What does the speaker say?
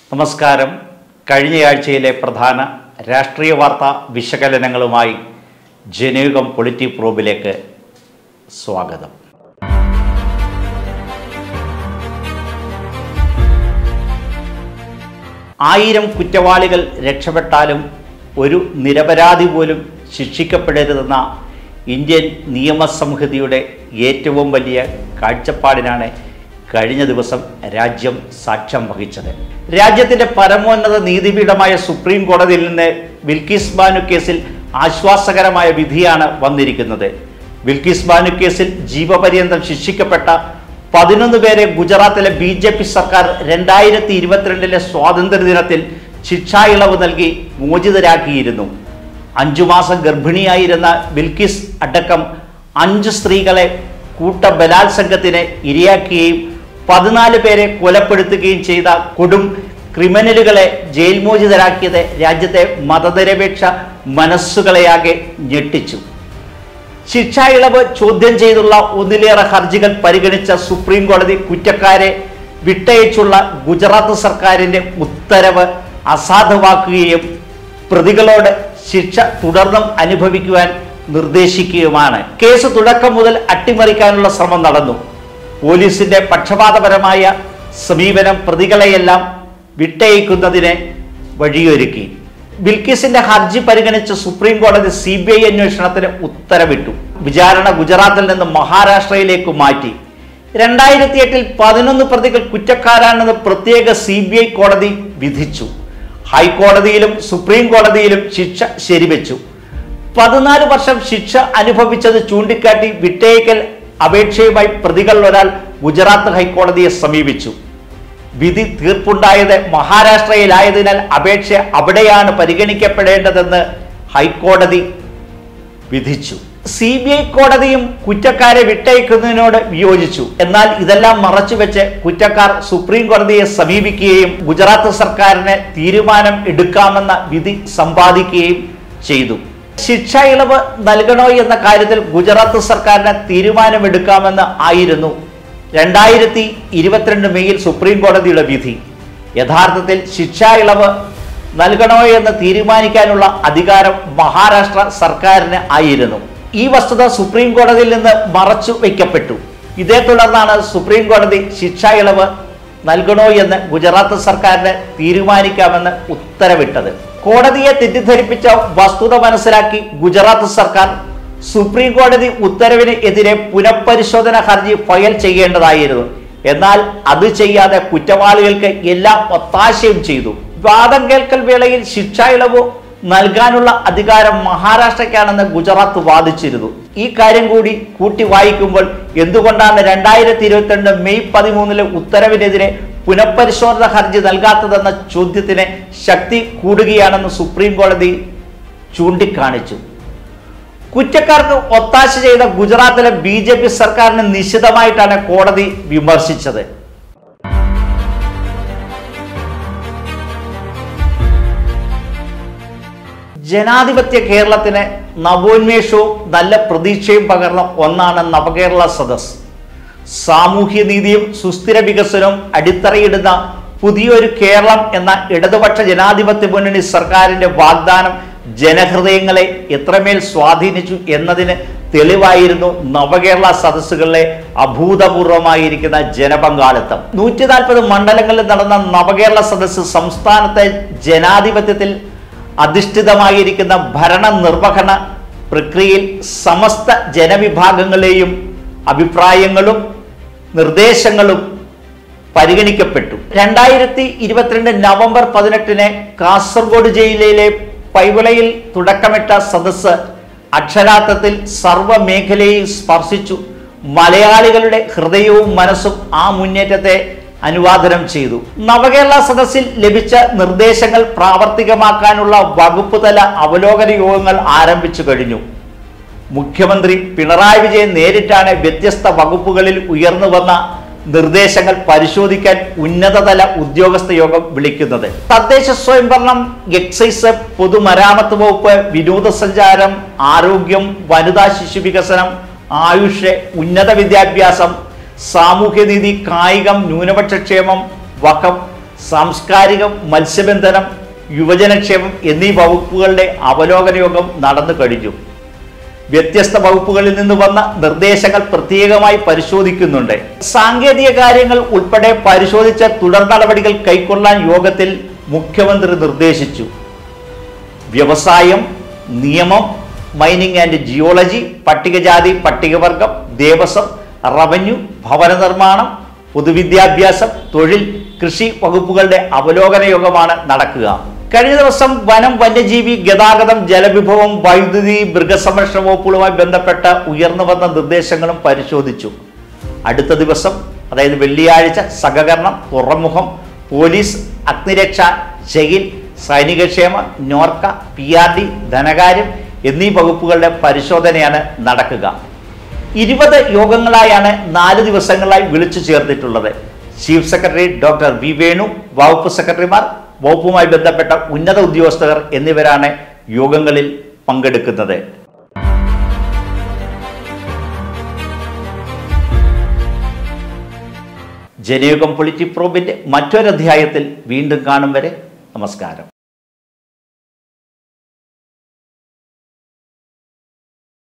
നമസ്കാരം. കഴിഞ്ഞയാഴ്ചയിലെ പ്രധാന രാഷ്ട്രീയ വാർത്താ വിശകലനങ്ങളുമായി ജനയുഗം പൊളിറ്റി പ്രോബിലേക്ക് സ്വാഗതം. ആയിരം കുറ്റവാളികൾ രക്ഷപ്പെട്ടാലും ഒരു നിരപരാധി പോലും ശിക്ഷിക്കപ്പെടരുതെന്ന ഇന്ത്യൻ നിയമസംഹിതയുടെ ഏറ്റവും വലിയ കാഴ്ചപ്പാടിനാണ് കഴിഞ്ഞ ദിവസം രാജ്യം സാക്ഷ്യം വഹിച്ചത്. രാജ്യത്തിൻ്റെ പരമോന്നത നീതിപീഠമായ സുപ്രീം കോടതിയിൽ നിന്ന് ബിൽക്കിസ് ബാനു കേസിൽ ആശ്വാസകരമായ വിധിയാണ് വന്നിരിക്കുന്നത്. ബിൽക്കിസ് ബാനു കേസിൽ ജീവപര്യന്തം ശിക്ഷിക്കപ്പെട്ട 11 പേരെ ഗുജറാത്തിലെ BJP സർക്കാർ 2022 സ്വാതന്ത്ര്യദിനത്തിൽ ശിക്ഷാ ഇളവ് നൽകി മോചിതരാക്കിയിരുന്നു. 5 മാസം ഗർഭിണിയായിരുന്ന ബിൽക്കിസ് അടക്കം 5 സ്ത്രീകളെ കൂട്ടബലാത്സംഗത്തിന് ഇരയാക്കുകയും 14 പേരെ കൊലപ്പെടുത്തുകയും ചെയ്ത കൊടും ക്രിമിനലുകളെ ജയിൽ മോചിതരാക്കിയത് രാജ്യത്തെ മതനിരപേക്ഷ മനസ്സുകളെയാകെ ഞെട്ടിച്ചു. ശിക്ഷാ ഇളവ് ചോദ്യം ചെയ്തുള്ള ഒന്നിലേറെ ഹർജികൾ പരിഗണിച്ച സുപ്രീം കോടതി കുറ്റക്കാരെ വിട്ടയച്ചുള്ള ഗുജറാത്ത് സർക്കാരിൻ്റെ ഉത്തരവ് അസാധുവാക്കുകയും പ്രതികളോട് ശിക്ഷ തുടർന്നും അനുഭവിക്കുവാൻ നിർദ്ദേശിക്കുകയുമാണ്. കേസ് തുടക്കം മുതൽ അട്ടിമറിക്കാനുള്ള ശ്രമം നടന്നു. പോലീസിന്റെ പക്ഷപാതപരമായ സമീപനം പ്രതികളെയെല്ലാം വിട്ടയക്കുന്നതിന് വഴിയൊരുക്കി. ബിൽക്കിസിന്റെ ഹർജി പരിഗണിച്ച സുപ്രീം കോടതി CBI അന്വേഷണത്തിന് ഉത്തരവിട്ടു. വിചാരണ ഗുജറാത്തിൽ നിന്ന് മഹാരാഷ്ട്രയിലേക്ക് മാറ്റി. 2008 11 പ്രതികൾ കുറ്റക്കാരാണെന്ന് പ്രത്യേക CBI കോടതി വിധിച്ചു. ഹൈക്കോടതിയിലും സുപ്രീം കോടതിയിലും ശിക്ഷ ശരിവെച്ചു. 14 വർഷം ശിക്ഷ അനുഭവിച്ചത് ചൂണ്ടിക്കാട്ടി വിട്ടയക്കൽ അപേക്ഷയുമായി പ്രതികളിൽ ഒരാൾ ഗുജറാത്ത് ഹൈക്കോടതിയെ സമീപിച്ചു. വിധി തീർപ്പുണ്ടായത് മഹാരാഷ്ട്രയിലായതിനാൽ അപേക്ഷ അവിടെയാണ് പരിഗണിക്കപ്പെടേണ്ടതെന്ന് ഹൈക്കോടതി വിധിച്ചു. CBI കോടതിയും കുറ്റക്കാരെ വിട്ടയക്കുന്നതിനോട് വിയോജിച്ചു. എന്നാൽ ഇതെല്ലാം മറച്ചുവെച്ച് കുറ്റക്കാർ സുപ്രീം കോടതിയെ സമീപിക്കുകയും ഗുജറാത്ത് സർക്കാരിന് തീരുമാനം എടുക്കാമെന്ന വിധി സമ്പാദിക്കുകയും ചെയ്തു. ശിക്ഷാ ഇളവ് നൽകണോ എന്ന കാര്യത്തിൽ ഗുജറാത്ത് സർക്കാരിന് തീരുമാനമെടുക്കാമെന്ന് ആയിരുന്നു 2022 മെയ്യിൽ സുപ്രീം കോടതിയുടെ വിധി. യഥാർത്ഥത്തിൽ ശിക്ഷാ ഇളവ് നൽകണോ എന്ന് തീരുമാനിക്കാനുള്ള അധികാരം മഹാരാഷ്ട്ര സർക്കാരിന് ആയിരുന്നു. ഈ വസ്തുത സുപ്രീം കോടതിയിൽ നിന്ന് മറച്ചു വയ്ക്കപ്പെട്ടു. ഇതേ തുടർന്നാണ് സുപ്രീം കോടതി ശിക്ഷാ ഇളവ് നൽകണോ എന്ന് ഗുജറാത്ത് സർക്കാരിന് തീരുമാനിക്കാമെന്ന് ഉത്തരവിട്ടത്. കോടതിയെ തെറ്റിദ്ധരിപ്പിച്ച വസ്തുത മനസ്സിലാക്കി ഗുജറാത്ത് സർക്കാർ സുപ്രീം കോടതി ഉത്തരവിന് എതിരെ പുനഃപരിശോധന ഹർജി ഫയൽ ചെയ്യേണ്ടതായിരുന്നു. എന്നാൽ അത് ചെയ്യാതെ കുറ്റവാളികൾക്ക് എല്ലാ ഒത്താശയും ചെയ്തു. വാദം കേൾക്കൽ വേളയിൽ ശിക്ഷാ ഇളവ് നൽകാനുള്ള അധികാരം മഹാരാഷ്ട്രയ്ക്കാണെന്ന് ഗുജറാത്ത് വാദിച്ചിരുന്നു. ഈ കാര്യം കൂടി കൂട്ടി വായിക്കുമ്പോൾ എന്തുകൊണ്ടാണ് 2022 മെയ് 13 ഉത്തരവിനെതിരെ പുനഃപരിശോധന ഹർജി നൽകാത്തതെന്ന ചോദ്യത്തിന് ശക്തി കൂടുകയാണെന്ന് സുപ്രീം കോടതി ചൂണ്ടിക്കാണിച്ചു. കുറ്റക്കാർക്ക് ഒത്താശ ചെയ്ത ഗുജറാത്തിലെ BJP സർക്കാരിനെ നിശിതമായിട്ടാണ് കോടതി വിമർശിച്ചത്. ജനാധിപത്യ കേരളത്തിന് നവോന്മേഷവും നല്ല പ്രതീക്ഷയും പകർന്ന ഒന്നാണ് നവകേരള സദസ്. സാമൂഹ്യനീതിയും സുസ്ഥിര വികസനവും അടിത്തറയിടുന്ന പുതിയൊരു കേരളം എന്ന ഇടതുപക്ഷ ജനാധിപത്യ മുന്നണി സർക്കാരിന്റെ വാഗ്ദാനം ജനഹൃദയങ്ങളെ എത്രമേൽ സ്വാധീനിച്ചു എന്നതിന് തെളിവായിരുന്നു നവകേരള സദസ്സുകളിലെ അഭൂതപൂർവമായിരിക്കുന്ന ജനപങ്കാളിത്തം. 140 മണ്ഡലങ്ങളിൽ നടന്ന നവകേരള സദസ്സ് സംസ്ഥാനത്തെ ജനാധിപത്യത്തിൽ അധിഷ്ഠിതമായിരിക്കുന്ന ഭരണ നിർവഹണ പ്രക്രിയയിൽ സമസ്ത ജനവിഭാഗങ്ങളെയും അഭിപ്രായങ്ങളും നിർദ്ദേശങ്ങളും പരിഗണിക്കപ്പെട്ടു. 2022 നവംബർ 18 കാസർഗോഡ് ജില്ലയിലെ പൈവിളയിൽ തുടക്കമിട്ട സദസ്സ് അക്ഷരാർത്ഥത്തിൽ സർവ്വമേഖലയെയും സ്പർശിച്ചു. മലയാളികളുടെ ഹൃദയവും മനസ്സും ആ മുന്നേറ്റത്തെ അനുവാദനം ചെയ്തു. നവകേരള സദസ്സിൽ ലഭിച്ച നിർദ്ദേശങ്ങൾ പ്രാവർത്തികമാക്കാനുള്ള വകുപ്പ് തല അവലോകന യോഗങ്ങൾ ആരംഭിച്ചു കഴിഞ്ഞു. മുഖ്യമന്ത്രി പിണറായി വിജയൻ നേരിട്ടാണ് വ്യത്യസ്ത വകുപ്പുകളിൽ ഉയർന്നു വന്ന നിർദ്ദേശങ്ങൾ പരിശോധിക്കാൻ ഉന്നതതല ഉദ്യോഗസ്ഥ യോഗം വിളിക്കുന്നത്. തദ്ദേശ സ്വയംഭരണം, എക്സൈസ്, പൊതുമരാമത്ത് വകുപ്പ്, വിനോദസഞ്ചാരം, ആരോഗ്യം, വനിതാ ശിശു വികസനം, ആയുഷ്, ഉന്നത വിദ്യാഭ്യാസം, സാമൂഹ്യനീതി, കായികം, ന്യൂനപക്ഷ ക്ഷേമം, വഖഫ്, സാംസ്കാരികം, മത്സ്യബന്ധനം, യുവജനക്ഷേമം എന്നീ വകുപ്പുകളുടെ അവലോകന യോഗം നടന്നു കഴിഞ്ഞു. വ്യത്യസ്ത വകുപ്പുകളിൽ നിന്ന് വന്ന നിർദ്ദേശങ്ങൾ പ്രത്യേകമായി പരിശോധിക്കുന്നുണ്ട്. സാങ്കേതിക കാര്യങ്ങൾ ഉൾപ്പെടെ പരിശോധിച്ച തുടർ നടപടികൾ കൈക്കൊള്ളാൻ യോഗത്തിൽ മുഖ്യമന്ത്രി നിർദ്ദേശിച്ചു. വ്യവസായം, നിയമം, മൈനിങ് ആൻഡ് ജിയോളജി, പട്ടികജാതി പട്ടികവർഗം, ദേവസ്വം, റവന്യൂ, ഭവന നിർമ്മാണം, പൊതുവിദ്യാഭ്യാസം, തൊഴിൽ, കൃഷി വകുപ്പുകളുടെ അവലോകന യോഗമാണ് നടക്കുക. കഴിഞ്ഞ ദിവസം വനം, വന്യജീവി, ഗതാഗതം, ജലവിഭവം, വൈദ്യുതി, മൃഗസംരക്ഷണ വകുപ്പുകളുമായി ബന്ധപ്പെട്ട ഉയർന്നു വന്ന നിർദ്ദേശങ്ങളും പരിശോധിച്ചു. അടുത്ത ദിവസം, അതായത് വെള്ളിയാഴ്ച, സഹകരണം, തുറമുഖം, പോലീസ്, അഗ്നിരക്ഷ, ജയിൽ, സൈനികക്ഷേമ, നോർക്ക, PRD, ധനകാര്യം എന്നീ വകുപ്പുകളുടെ പരിശോധനയാണ് നടക്കുക. 20 യോഗങ്ങളായാണ് 4 ദിവസങ്ങളായി വിളിച്ചു ചേർത്തിട്ടുള്ളത്. Chief secretary doctor V Venu, വകുപ്പ് സെക്രട്ടറിമാർ, വകുപ്പുമായി ബന്ധപ്പെട്ട ഉന്നത ഉദ്യോഗസ്ഥർ എന്നിവരാണ് യോഗങ്ങളിൽ പങ്കെടുക്കുന്നത്. ജനയുഗം പൊളിറ്റിക് പ്രോബിന്റെ മറ്റൊരധ്യായത്തിൽ വീണ്ടും കാണും വരെ നമസ്കാരം.